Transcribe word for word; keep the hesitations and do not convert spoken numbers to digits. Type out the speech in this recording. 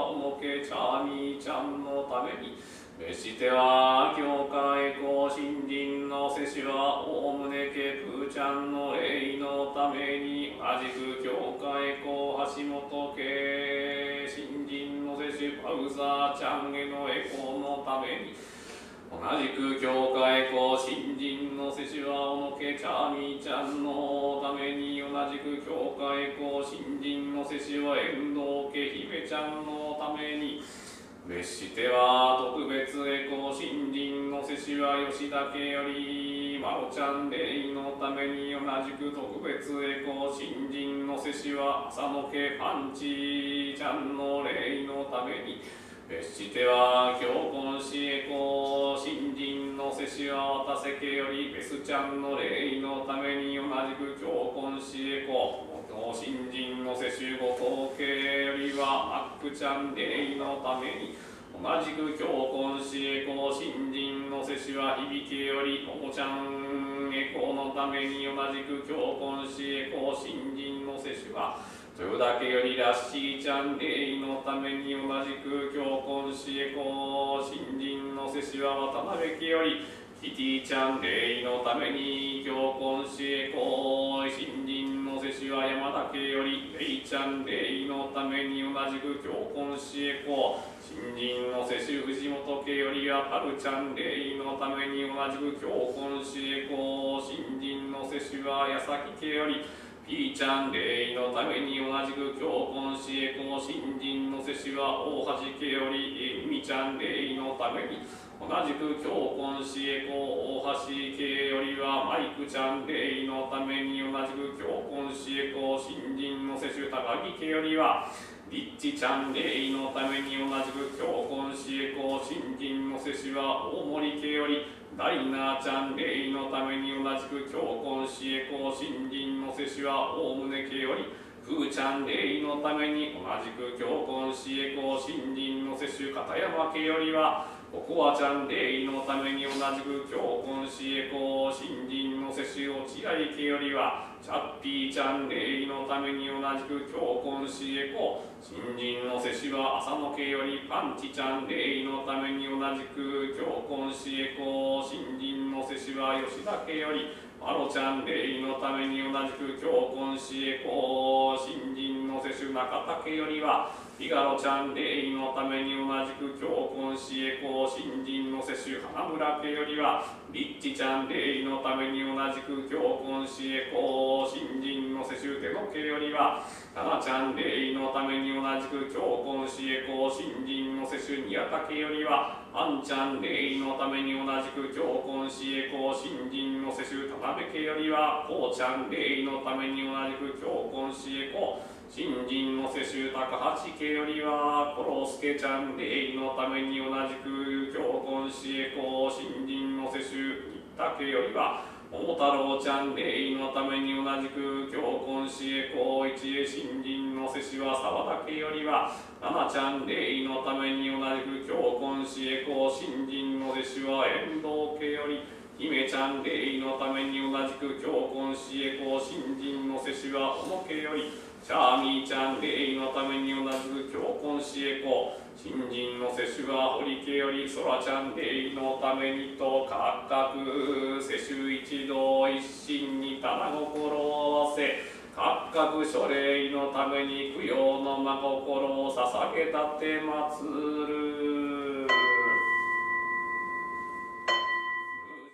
はおもけちゃみちゃんのために。別しては教会公新人の世子は大宗家プーちゃんの霊のために。同じく教会公橋本家新人の世子パウザーちゃんへのエコのために。同じく教会公新人の世子はおのけちゃみちゃんのために。同じく教会公新人の世子は遠藤家姫ちゃんのために。別しては特別エコ新人の世子は吉田家よりまろちゃん霊のために。同じく特別エコ新人の世子は浅野家パンチちゃんの霊のために。別しては教婚師エコ新人の世子は渡瀬家よりベスちゃんの霊のために。同じく教婚師エコ新人の世子後藤家よりはアックちゃん霊のために。同じく教婚師エコ新人の世子は響家よりともちゃんエコのために。同じく教婚師エコ新人の世子は豊田家よりラッシーちゃん霊のために。同じく教婚師エコ新人の世子は渡辺家よりキティちゃん霊のために。教婚師エコ新人の世子は山田家よりレイちゃん霊のために。同じく教婚師エコ新人の世子藤本家よりはパルちゃん霊のために。同じく教婚師エコ新人の世子は矢崎家よりピーちゃん霊のために。同じく教婚師エコ新人の世子は大橋家よりえみちゃん霊のために。同じく教婚師エコ大橋家よりはマイクちゃん霊のために。同じく教婚師エコ新人の世子高木家よりはリッチちゃん霊のために。同じく教婚師エコ新人の世子は大森家よりダイナーちゃん霊のために。同じく教婚師エコ新人の世子は大宗家よりふーちゃん霊のために。同じく教婚師エコ新人の世子片山家よりはココアちゃん霊のために。同じく教婚師エコ新人の世子落合家よりはチャッピーちゃん霊のために。同じく教婚師エコ新人の世子は浅野家よりパンチちゃん霊のために。同じく教婚師エコ新人の世子は吉田家よりマロちゃん霊のために。同じく教婚師エコ新人の世子中田家よりはフィガロちゃん霊のために。同じく教婚師エコ新人の世子花村家よりはリッチちゃん霊のために。同じく教婚師エコ新人の世子手の家よりはタナちゃん霊のために。同じく教婚師エコ新人の世子宮田家よりはアンちゃん霊のために。同じく教婚師エコ新人の世子田辺家よりはこうちゃん霊のために。同じく教婚師エコ新人の世子高橋家よりはコロスケちゃん霊のために。同じく教婚師エコ新人の世子新田家よりは桃太郎ちゃん霊のために。同じく教婚師エコ一恵新人の世子は沢田家よりは奈々ちゃん霊のために。同じく教婚師エコ新人の世子は遠藤家より姫ちゃん霊のために。同じく教婚師エコ新人の世子は小野家よりチャーミーちゃん霊のために。同じく教婚師エコ新人の世子は堀家よりそらちゃん霊のためにとかっかく世襲一同一心に棚心を合わせかっかく書霊のために供養の真心を捧げたてまつる。